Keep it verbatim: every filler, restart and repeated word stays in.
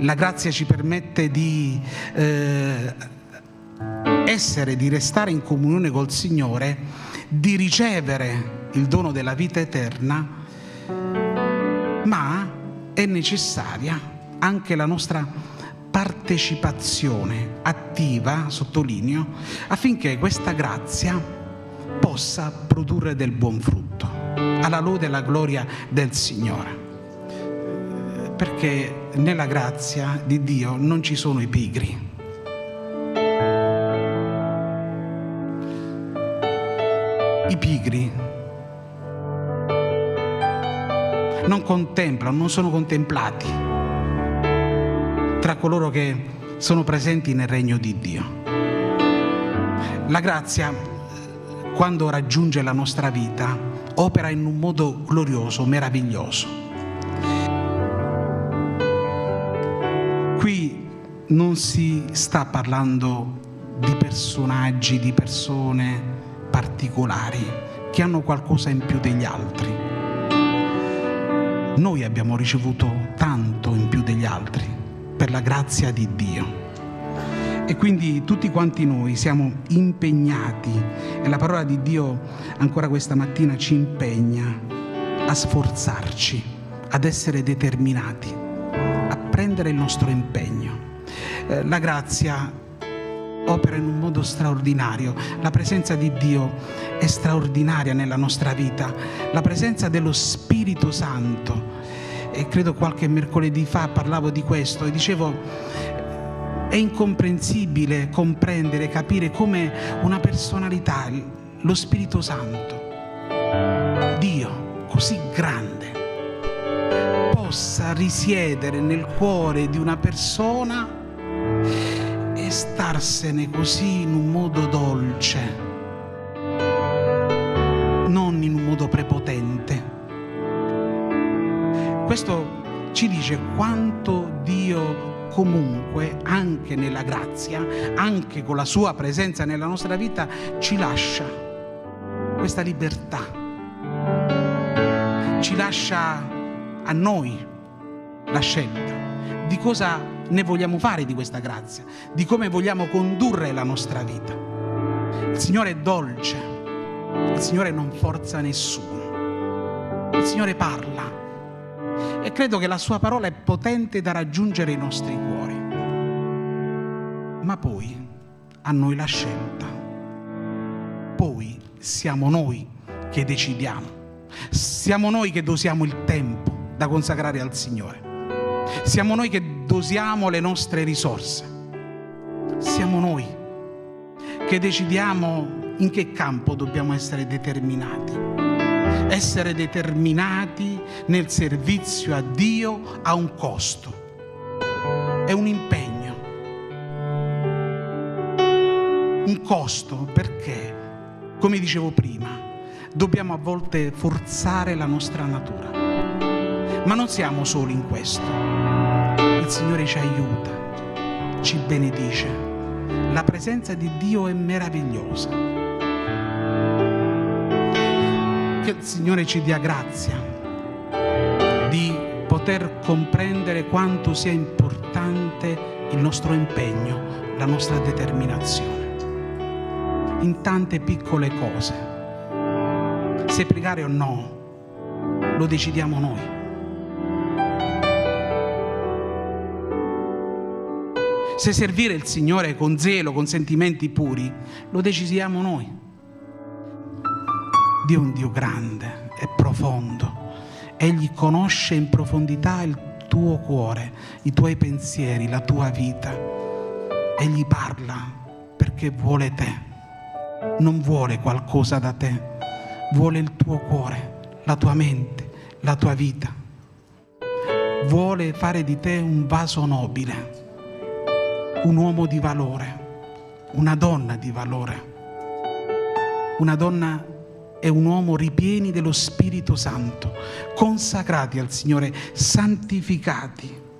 La grazia ci permette di eh, essere, di restare in comunione col Signore, di ricevere il dono della vita eterna, ma è necessaria anche la nostra partecipazione attiva, sottolineo, affinché questa grazia possa produrre del buon frutto, alla lode e alla gloria del Signore. Perché nella grazia di Dio non ci sono i pigri. I pigri non contemplano, non sono contemplati tra coloro che sono presenti nel regno di Dio. La grazia, quando raggiunge la nostra vita, opera in un modo glorioso, meraviglioso. Qui non si sta parlando di personaggi, di persone particolari che hanno qualcosa in più degli altri. Noi abbiamo ricevuto tanto in più degli altri per la grazia di Dio, e quindi tutti quanti noi siamo impegnati, e la parola di Dio ancora questa mattina ci impegna a sforzarci, ad essere determinati, a prendere il nostro impegno. Eh, la grazia opera in un modo straordinario. La presenza di Dio è straordinaria nella nostra vita. La presenza dello Spirito Santo, e credo qualche mercoledì fa parlavo di questo e dicevo: è incomprensibile comprendere, capire come una personalità, lo Spirito Santo, Dio così grande, possa risiedere nel cuore di una persona e starsene così in un modo dolce, non in un modo prepotente. Questo ci dice quanto Dio comunque, anche nella grazia, anche con la sua presenza nella nostra vita, ci lascia questa libertà, ci lascia a noi la scelta di cosa ne vogliamo fare di questa grazia, di come vogliamo condurre la nostra vita. Il Signore è dolce, il Signore non forza nessuno, il Signore parla, e credo che la sua parola è potente da raggiungere i nostri cuori. Ma poi a noi la scelta, poi siamo noi che decidiamo, siamo noi che dosiamo il tempo da consacrare al Signore. Siamo noi che dosiamo le nostre risorse, siamo noi che decidiamo in che campo dobbiamo essere determinati. Essere determinati nel servizio a Dio ha un costo, è un impegno, un costo, perché, come dicevo prima, dobbiamo a volte forzare la nostra natura. Ma non siamo soli in questo. Il Signore ci aiuta, ci benedice. La presenza di Dio è meravigliosa. Che il Signore ci dia grazia di poter comprendere quanto sia importante il nostro impegno, la nostra determinazione in tante piccole cose. Se pregare o no, lo decidiamo noi. Se servire il Signore con zelo, con sentimenti puri, lo decidiamo noi. Dio è un Dio grande e profondo. Egli conosce in profondità il tuo cuore, i tuoi pensieri, la tua vita. Egli parla perché vuole te. Non vuole qualcosa da te. Vuole il tuo cuore, la tua mente, la tua vita. Vuole fare di te un vaso nobile, un uomo di valore, una donna di valore, una donna e un uomo ripieni dello Spirito Santo, consacrati al Signore, santificati,